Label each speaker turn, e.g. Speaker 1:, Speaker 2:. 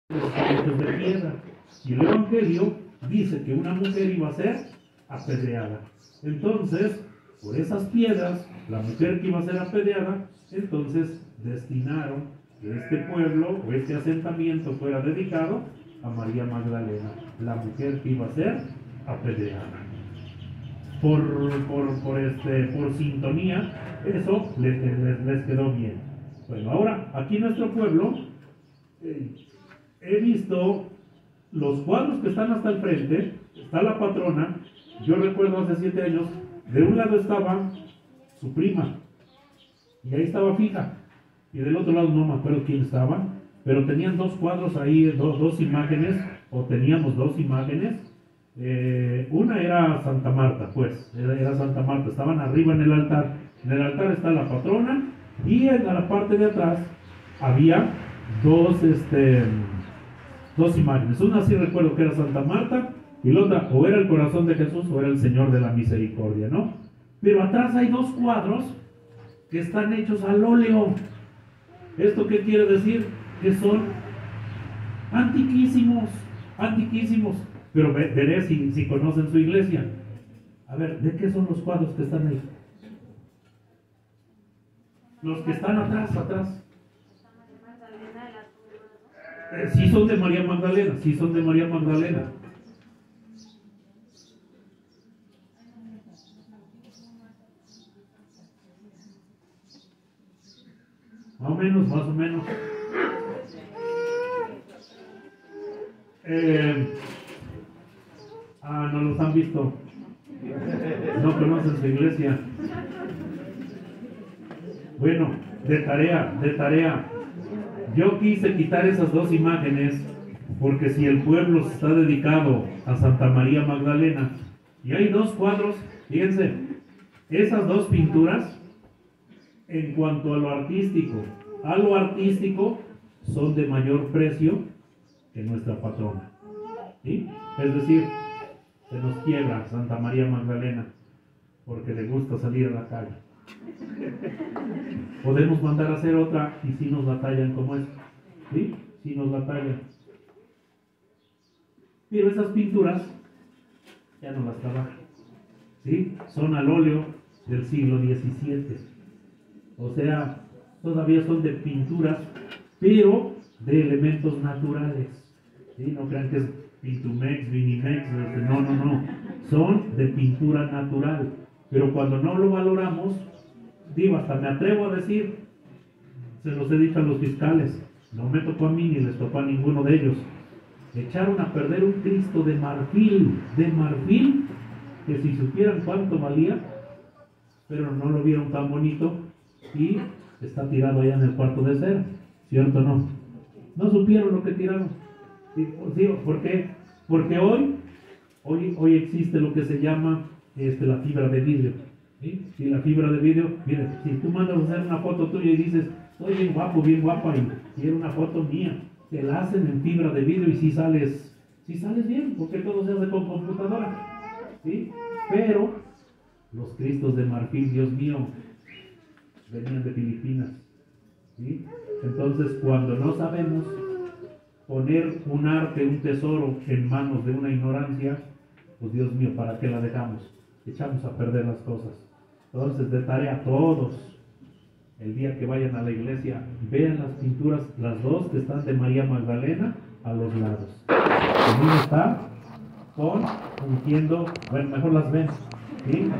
Speaker 1: están hechos de piedra. Y el Evangelio dice que una mujer iba a ser apedreada. Entonces, por esas piedras, la mujer que iba a ser apedreada, entonces destinaron que este pueblo o este asentamiento fuera dedicado a María Magdalena, la mujer que iba a ser apedreada. Por sintonía, eso les quedó bien. Bueno, ahora, aquí en nuestro pueblo, he visto los cuadros que están hasta el frente. Está la patrona. Yo recuerdo hace 7 años, de un lado estaba su prima, y ahí estaba fija, y del otro lado no me acuerdo quién estaba, pero tenían dos cuadros ahí, dos imágenes, o teníamos dos imágenes. Una era Santa Marta, pues, era Santa Marta, estaban arriba en el altar. En el altar está la patrona, y en la parte de atrás había dos imágenes. Una sí recuerdo que era Santa Marta, y la otra o era el corazón de Jesús o era el Señor de la Misericordia, ¿no? Pero atrás hay dos cuadros que están hechos al óleo. ¿Esto qué quiere decir? Que son antiquísimos, antiquísimos. Pero veré si conocen su iglesia. A ver, ¿de qué son los cuadros que están ahí? Los que están atrás. Sí son de María Magdalena, sí son de María Magdalena. Más o menos. No los han visto. No conocen su iglesia. Bueno, de tarea. Yo quise quitar esas dos imágenes porque si el pueblo está dedicado a Santa María Magdalena y hay dos cuadros, fíjense, esas dos pinturas, en cuanto a lo artístico, son de mayor precio que nuestra patrona. ¿Sí? Es decir, se nos quiebra Santa María Magdalena porque le gusta salir a la calle. Podemos mandar a hacer otra y si nos la tallan como esta. ¿Sí? Si nos la tallan. Pero esas pinturas ya no las trabajan. ¿Sí? Son al óleo del siglo XVII. O sea, todavía son de pinturas, pero de elementos naturales. ¿Sí? No crean que es Pintumex, Vinimex, no. Son de pintura natural. Pero cuando no lo valoramos, digo, hasta me atrevo a decir, se los he dicho a los fiscales, no me tocó a mí ni les tocó a ninguno de ellos. Echaron a perder un Cristo de marfil, que si supieran cuánto valía, pero no lo vieron tan bonito y está tirado allá en el cuarto de cera, ¿cierto o no? No supieron lo que tiraron. ¿Sí? ¿Por qué? Porque hoy existe lo que se llama la fibra de vidrio. ¿Sí? Y la fibra de vidrio, mire, si tú mandas a hacer una foto tuya y dices, soy bien guapo, bien guapa, y era una foto mía, te la hacen en fibra de vidrio y si sales bien, porque todo se hace con computadora. ¿Sí? Pero los Cristos de marfil, Dios mío, venían de Filipinas. ¿Sí? Entonces, cuando no sabemos poner un arte, un tesoro en manos de una ignorancia, pues Dios mío, ¿para qué la dejamos? Echamos a perder las cosas. Entonces, de tarea todos, el día que vayan a la iglesia, vean las pinturas, las dos que están de María Magdalena a los lados. El niño está ungiendo, bueno, mejor las ven, ¿sí?